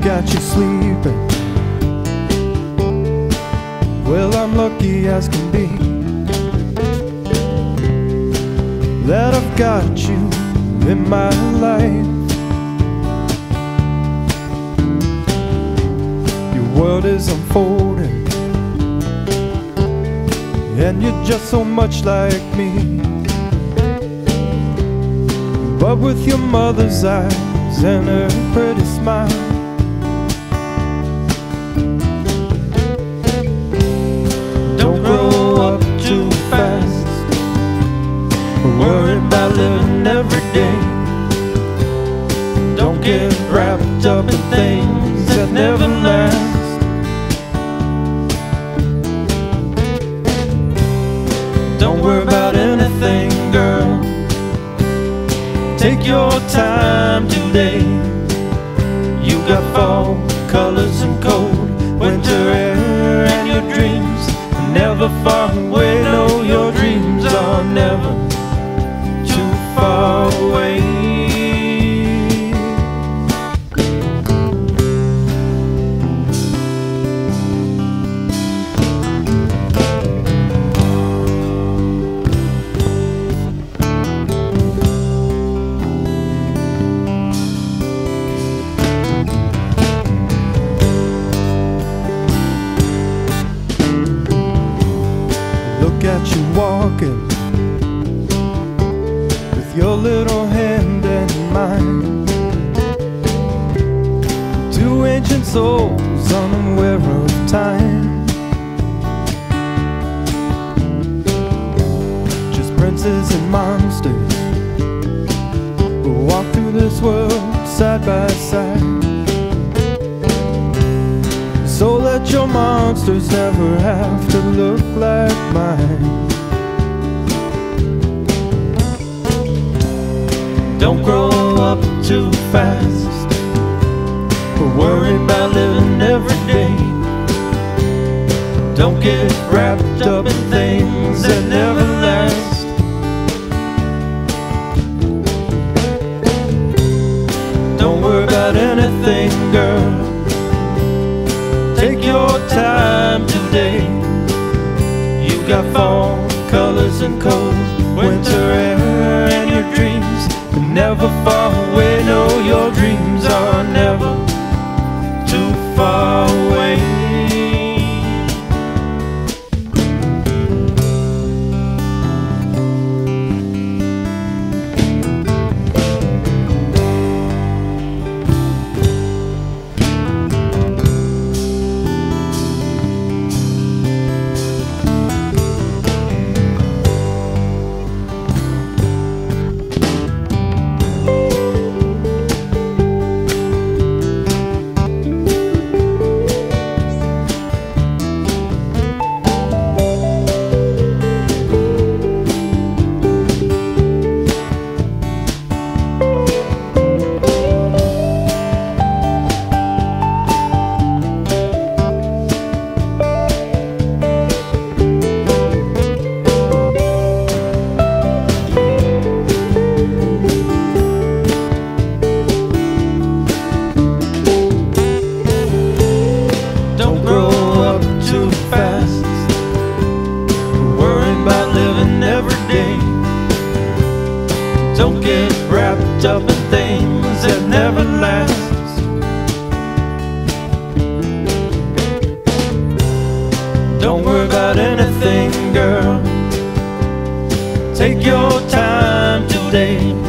got you sleeping. Well, I'm lucky as can be that I've got you in my life. Your world is unfolding, and you're just so much like me, but with your mother's eyes and her pretty smile. Don't grow up too fast, worried about living every day. Don't get wrapped up in things that never last. Don't worry about anything, girl. Take your time today. You got fall colors and cold winter air, and your dreams are never far away. No, your dreams are never too far away. Got you walking with your little hand in mine. Two ancient souls unaware of time, just princes and monsters who walk through this world side by side. So let your monsters never have to look like mine. Don't grow up too fast, but worry about living every day. Don't get wrapped up in things that never last. Don't worry about anything, girl. Take your time today. You got fall colors and cold winter air, and your dreams are never far away. No, your dreams are never too far away. Don't get wrapped up in things that never last. Don't worry about anything, girl. Take your time today.